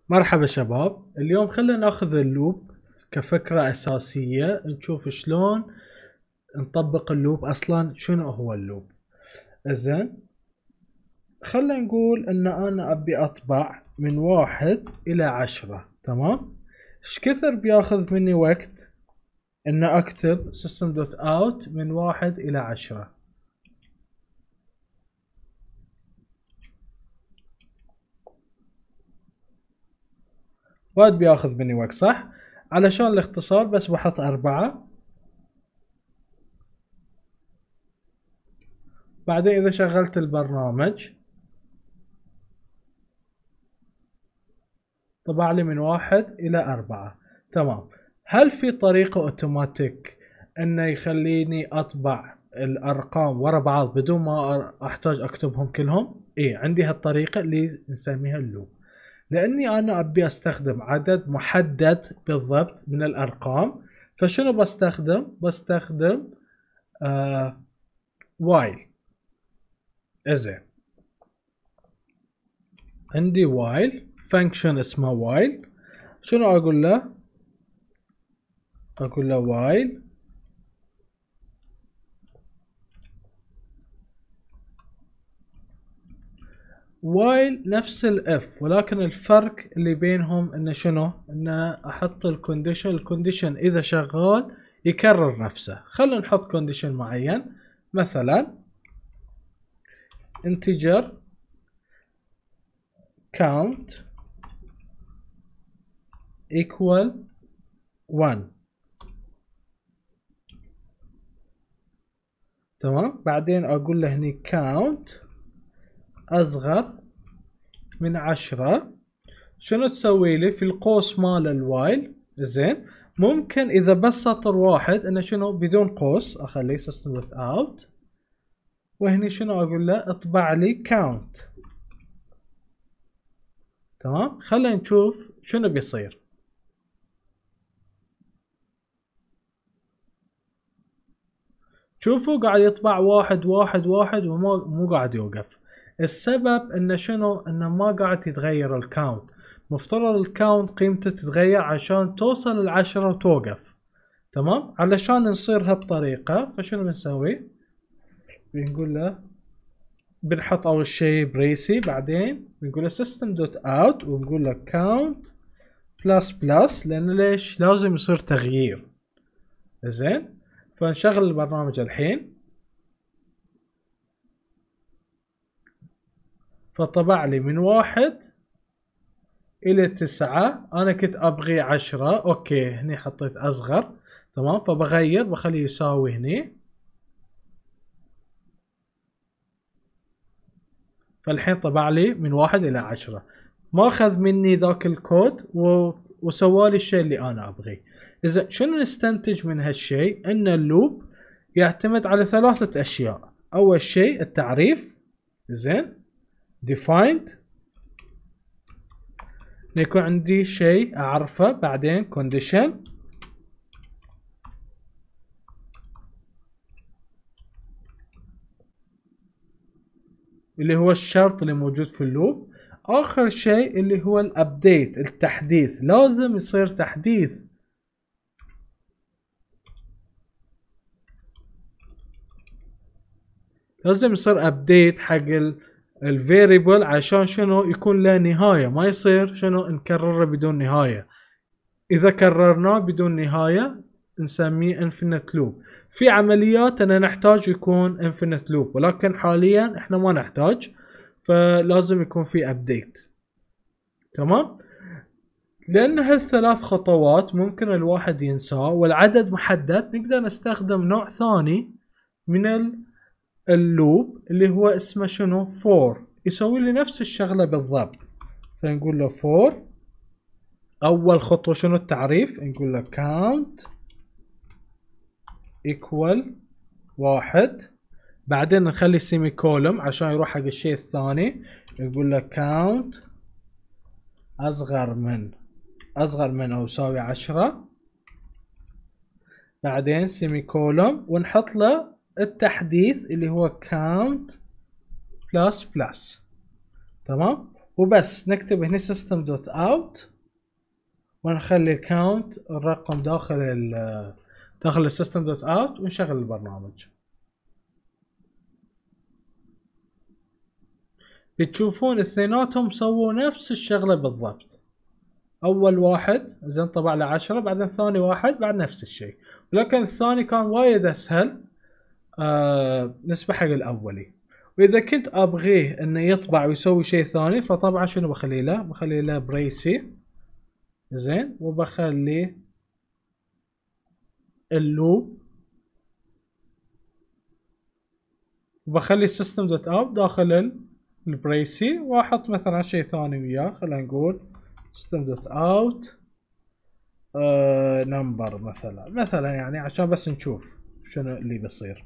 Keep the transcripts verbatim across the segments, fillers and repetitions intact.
مرحبا شباب، اليوم خلينا ناخذ اللوب كفكرة أساسية، نشوف شلون نطبق اللوب. أصلا شنو هو اللوب؟ زين، خلينا نقول ان انا ابي اطبع من واحد الى عشرة. تمام، ايش كثر بياخذ مني وقت ان اكتب system.out من واحد الى عشرة؟ وايد بياخذ مني وقت، صح؟ علشان الاختصار بس بحط أربعة. بعدين إذا شغلت البرنامج طبع لي من واحد إلى أربعة. تمام، هل في طريقة أوتوماتيك إنه يخليني أطبع الأرقام ورا بعض بدون ما أحتاج أكتبهم كلهم؟ إيه، عندي هالطريقة اللي نسميها اللوب. لأني أنا أبي أستخدم عدد محدد بالضبط من الأرقام، فشنو بستخدم؟ بستخدم آه وايل. إزين، عندي وايل فانكشن اسمه وايل. شنو أقول له؟ أقول له وايل وايل نفس الاف، ولكن الفرق اللي بينهم انه شنو؟ انه احط الكونديشن، الكونديشن اذا شغال يكرر نفسه. خلينا نحط كونديشن معين، مثلا integer count equal one. تمام، بعدين اقول له هني count اصغر من عشرة. شنو تسوي لي في القوس مال الوايل؟ زين، ممكن اذا بس سطر واحد انه شنو بدون قوس اخليه system without، وهني شنو اقول له؟ اطبع لي count. تمام، خلينا نشوف شنو بيصير. شوفوا قاعد يطبع واحد واحد واحد ومو مو قاعد يوقف. السبب انه شنو؟ انه ما قاعد يتغير الكاونت. مفترض الكاونت قيمته تتغير عشان توصل العشرة وتوقف. تمام، علشان نصير هالطريقة فشنو بنسوي؟ بنقول له بنحط اول شيء بريسي، بعدين بنقول له system دوت اوت ونقول له count بلس بلس، لان ليش؟ لازم يصير تغيير. زين، فنشغل البرنامج الحين، فطبع لي من واحد الى تسعة. انا كنت ابغي عشرة، اوكي هني حطيت اصغر. تمام، فبغير بخليه يساوي هني. فالحين طبع لي من واحد الى عشرة، ما اخذ مني ذاك الكود و... وسوالي الشيء اللي انا ابغيه. اذا شنو نستنتج من هالشيء؟ ان اللوب يعتمد على ثلاثة اشياء. اول شيء التعريف، زين، defined، يكون عندي شيء اعرفه، بعدين condition، اللي هو الشرط اللي موجود في اللوب. اخر شيء اللي هو الابديت، التحديث، لازم يصير تحديث. لازم يصير ابديت حق الفيريبل عشان شنو؟ يكون له نهاية، ما يصير شنو؟ نكرره بدون نهاية. اذا كررناه بدون نهاية نسميه infinite loop. في عمليات انا نحتاج يكون infinite loop، ولكن حاليا احنا ما نحتاج، فلازم يكون في ابديت. تمام، لان هالثلاث خطوات ممكن الواحد ينساه والعدد محدد، نقدر نستخدم نوع ثاني من اللوب اللي هو اسمه شنو؟ for، يسوي لي نفس الشغلة بالضبط. فنقول له for، اول خطوة شنو؟ التعريف، نقول له count equal واحد، بعدين نخلي سيمي كولوم عشان يروح حق الشيء الثاني. نقول له count اصغر من اصغر من او يساوي عشرة، بعدين سيمي كولوم ونحط له التحديث اللي هو count بلس بلس. تمام، وبس نكتب هنا system دوت اوت ونخلي count الرقم داخل ال داخل السيستم دوت اوت ونشغل البرنامج. بتشوفون اثنيناتهم سووا نفس الشغلة بالضبط. اول واحد زين طبع له عشرة، بعدين ثاني واحد بعد نفس الشيء، ولكن الثاني كان وايد اسهل آه نسبة حق الاولي. واذا كنت ابغيه انه يطبع ويسوي شيء ثاني فطبعا شنو بخلي له؟ بخلي له بريسي زين، وبخلي اللوب وبخلي السيستم دوت اوت داخل البريسي، واحط مثلا شيء ثاني وياه. خلينا نقول system دوت اوت نمبر مثلا مثلا يعني عشان بس نشوف شنو اللي بيصير.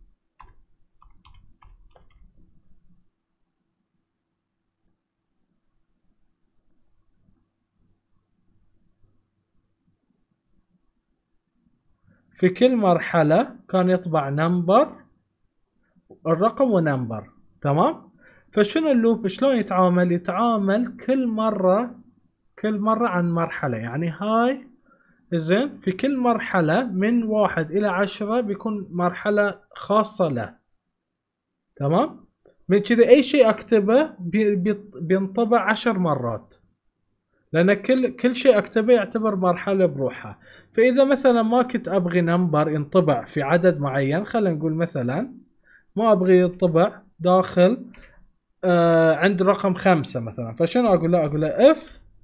في كل مرحلة كان يطبع نمبر الرقم ونمبر، تمام؟ فشنو اللوب شلون يتعامل؟ يتعامل كل مرة كل مرة عن مرحلة، يعني هاي زين في كل مرحلة من واحد إلى عشرة بيكون مرحلة خاصة له، تمام؟ من كذا أي شيء أكتبه بي بي بينطبع عشر مرات، لأن كل كل شيء أكتبه يعتبر مرحلة بروحها. فإذا مثلا ما كنت أبغي نمبر ينطبع في عدد معين، خلينا نقول مثلا ما أبغي ينطبع داخل آه عند رقم خمسة مثلا، فشنو أقول له؟ أقول له if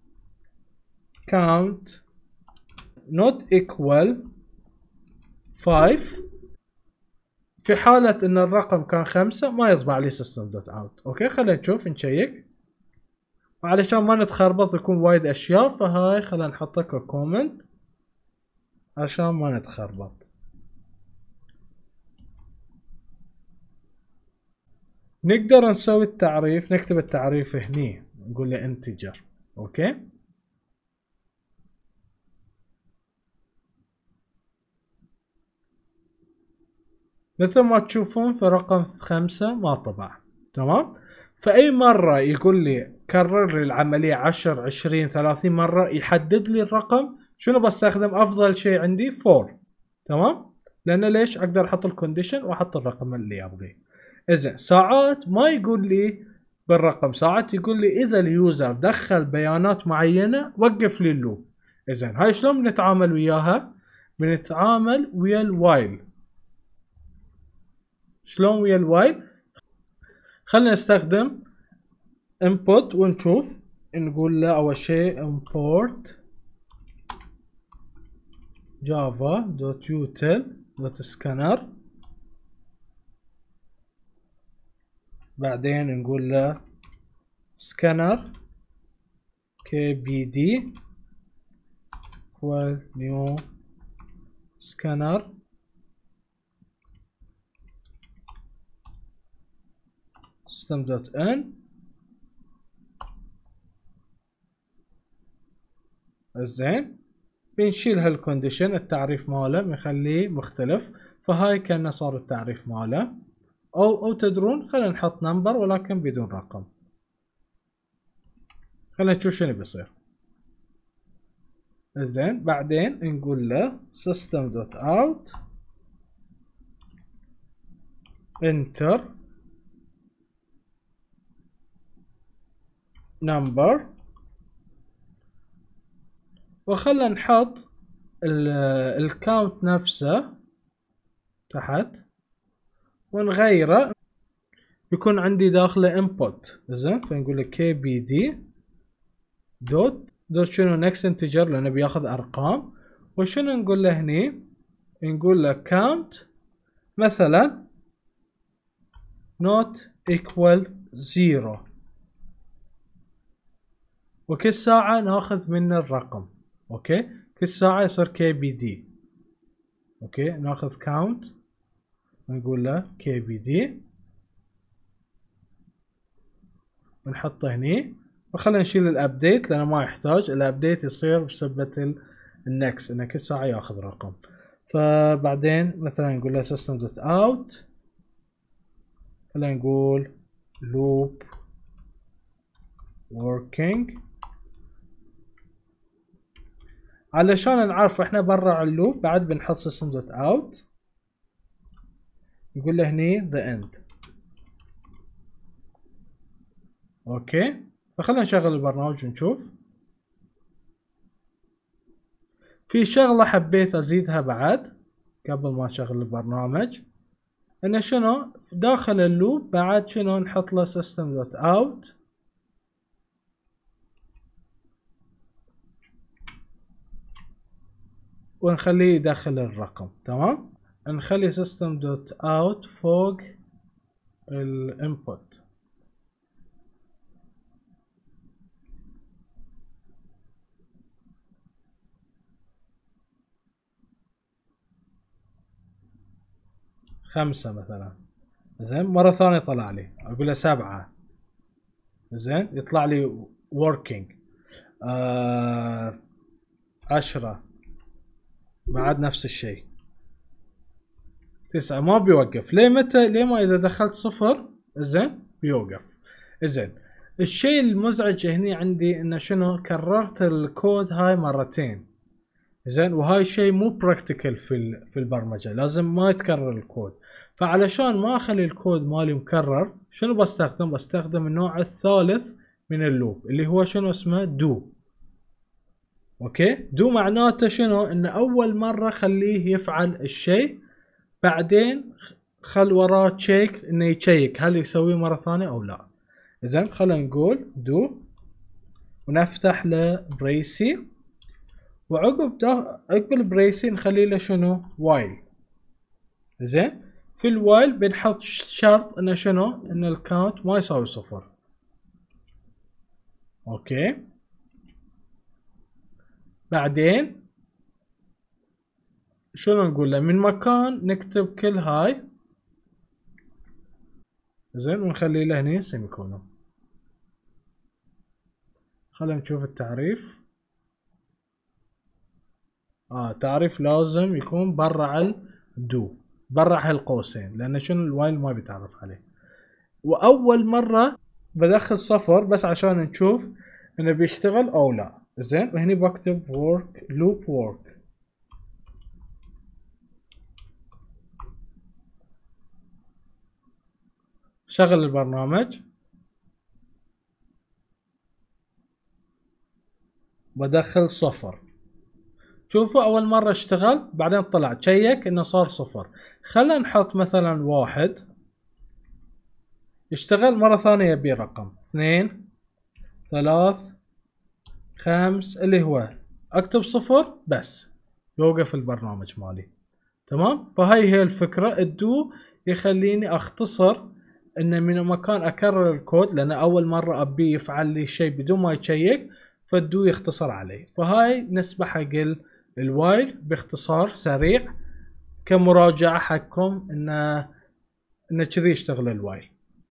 count not equal five، في حالة ان الرقم كان خمسة ما يطبع لي system دوت اوت. اوكي خلينا نشوف نشيك، وعلشان ما نتخربط يكون وايد اشياء فهاي خلينا نحطها ككومنت عشان ما نتخربط. نقدر نسوي التعريف، نكتب التعريف هني نقول له انتجر. اوكي مثل ما تشوفون في رقم خمسة ما طبع، تمام؟ فأي مرة يقول لي كرر لي العملية عشر عشرين ثلاثين مرة يحدد لي الرقم، شنو بستخدم؟ أفضل شيء عندي فور، تمام؟ لأن ليش؟ أقدر أحط الكونديشن وأحط الرقم اللي أبغيه. إذن ساعات ما يقول لي بالرقم، ساعات يقول لي إذا اليوزر دخل بيانات معينة وقف لي اللوب. إذن هاي شلون بنتعامل وياها؟ بنتعامل ويا الوايل. شلون ويا الوايل؟ خلينا نستخدم input ونشوف. نقول له اول شيء import java.util.scanner، بعدين نقول له scanner kbd equal new scanner system.n. زين بنشيل هالكونديشن، التعريف ماله بنخليه مختلف، فهاي كان صار التعريف ماله. او او تدرون خلينا نحط نمبر ولكن بدون رقم. خلينا نشوف شنو بيصير. زين بعدين نقول له system.out enter number، وخلنا نحط الكاونت نفسه تحت ونغيره، يكون عندي داخله input. زين فنقول له kbd دوت دوت شنو next integer لانه بياخذ ارقام. وشنو نقول له هني؟ نقول له count مثلا not equal zero، وكل ساعة ناخذ منه الرقم. اوكي كل ساعة يصير kbd. اوكي ناخذ count ونقول له kbd ونحطه هني، وخلينا نشيل الابديت لانه ما يحتاج. الابديت يصير بسبة النكس انه كل ساعة ياخذ رقم. فبعدين مثلا نقول له system.out خلينا نقول loop working. علشان نعرف احنا برا اللوب بعد بنحط system.out نقول له هني the end. اوكي فخلنا نشغل البرنامج ونشوف. في شغلة حبيت ازيدها بعد قبل ما اشغل البرنامج، انه شنو داخل اللوب بعد شنو نحط له system.out ونخليه يدخل الرقم. تمام، نخلي system.out فوق الانبوت. خمسة مثلا، زين مرة ثانية طلع لي اقول له سبعة، زين يطلع لي working. آه عشرة بعد نفس الشيء. تسعة ما بيوقف. ليه متى؟ ليه ما اذا دخلت صفر زين بيوقف. زين الشيء المزعج هني عندي انه شنو كررت الكود هاي مرتين، زين وهاي شيء مو براكتيكال في في البرمجه، لازم ما يتكرر الكود. فعلشان ما اخلي الكود مالي مكرر شنو بستخدم؟ بستخدم النوع الثالث من اللوب اللي هو شنو اسمه دو. اوكي دو معناته شنو؟ ان اول مره خليه يفعل الشيء بعدين خل وراه تشيك انه يتشيك هل يسويه مره ثانيه او لا. زين خلينا نقول دو ونفتح له بريسي وعقب ده عقب البريسي نخلي له شنو؟ وايل. زين في الوايل بنحط شرط انه شنو؟ ان الكاونت ما يساوي صفر. اوكي بعدين شنو نقول له؟ من مكان نكتب كل هاي زين ونخلي له هني سيميكولون. خلينا نشوف التعريف. اه تعريف لازم يكون برا الدو، برا هالقوسين، لان شنو الوايل ما بيتعرف عليه. واول مره بدخل صفر بس عشان نشوف انه بيشتغل او لا. زين وهني بكتب work loop work. شغل البرنامج بدخل صفر. شوفوا اول مرة اشتغل بعدين طلع تشيك انه صار صفر. خلينا نحط مثلا واحد يشتغل مرة ثانية يبي رقم اثنين ثلاث خمس اللي هو اكتب صفر بس يوقف البرنامج مالي. تمام فهاي هي الفكرة. الدو يخليني اختصر ان من مكان اكرر الكود لان اول مرة ابي يفعل لي شيء بدون ما يتشيك فالدو يختصر عليه. فهاي نسبة حق الوايل باختصار سريع كمراجعة حقكم ان ان كذي يشتغل الوايل.